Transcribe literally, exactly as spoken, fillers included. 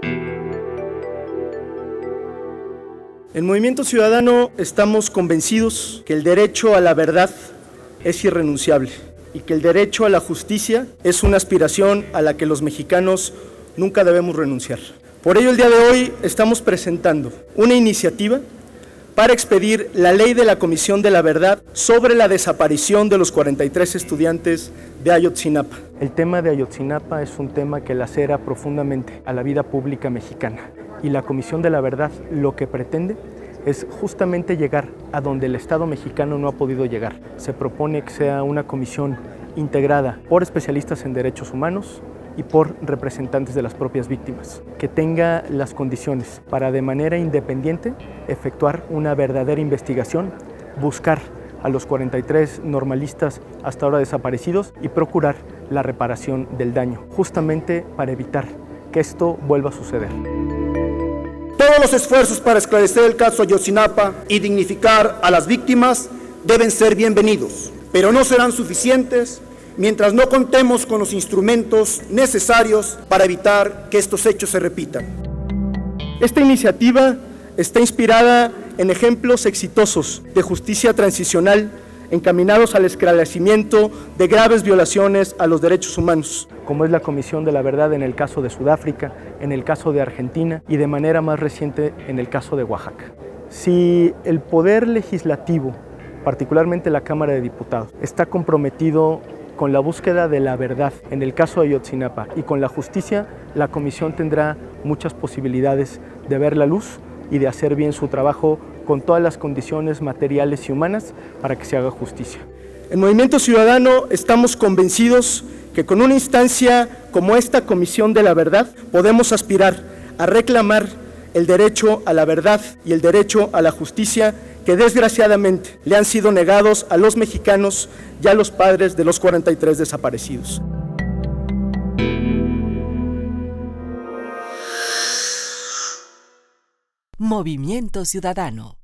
En Movimiento Ciudadano estamos convencidos que el derecho a la verdad es irrenunciable y que el derecho a la justicia es una aspiración a la que los mexicanos nunca debemos renunciar. Por ello, el día de hoy estamos presentando una iniciativa para expedir la ley de la Comisión de la Verdad sobre la desaparición de los cuarenta y tres estudiantes de Ayotzinapa. El tema de Ayotzinapa es un tema que lacera profundamente a la vida pública mexicana y la Comisión de la Verdad lo que pretende es justamente llegar a donde el Estado mexicano no ha podido llegar. Se propone que sea una comisión integrada por especialistas en derechos humanos y por representantes de las propias víctimas, que tenga las condiciones para de manera independiente efectuar una verdadera investigación, buscar a los cuarenta y tres normalistas hasta ahora desaparecidos y procurar la reparación del daño, justamente para evitar que esto vuelva a suceder. Todos los esfuerzos para esclarecer el caso Ayotzinapa y dignificar a las víctimas deben ser bienvenidos, pero no serán suficientes mientras no contemos con los instrumentos necesarios para evitar que estos hechos se repitan. Esta iniciativa está inspirada en ejemplos exitosos de justicia transicional encaminados al esclarecimiento de graves violaciones a los derechos humanos, como es la Comisión de la Verdad en el caso de Sudáfrica, en el caso de Argentina y de manera más reciente en el caso de Oaxaca. Si el Poder Legislativo, particularmente la Cámara de Diputados, está comprometido con la búsqueda de la verdad en el caso de Ayotzinapa y con la justicia, la Comisión tendrá muchas posibilidades de ver la luz y de hacer bien su trabajo con todas las condiciones materiales y humanas para que se haga justicia. En Movimiento Ciudadano estamos convencidos que con una instancia como esta Comisión de la Verdad podemos aspirar a reclamar el derecho a la verdad y el derecho a la justicia que desgraciadamente le han sido negados a los mexicanos y a los padres de los cuarenta y tres desaparecidos. Movimiento Ciudadano.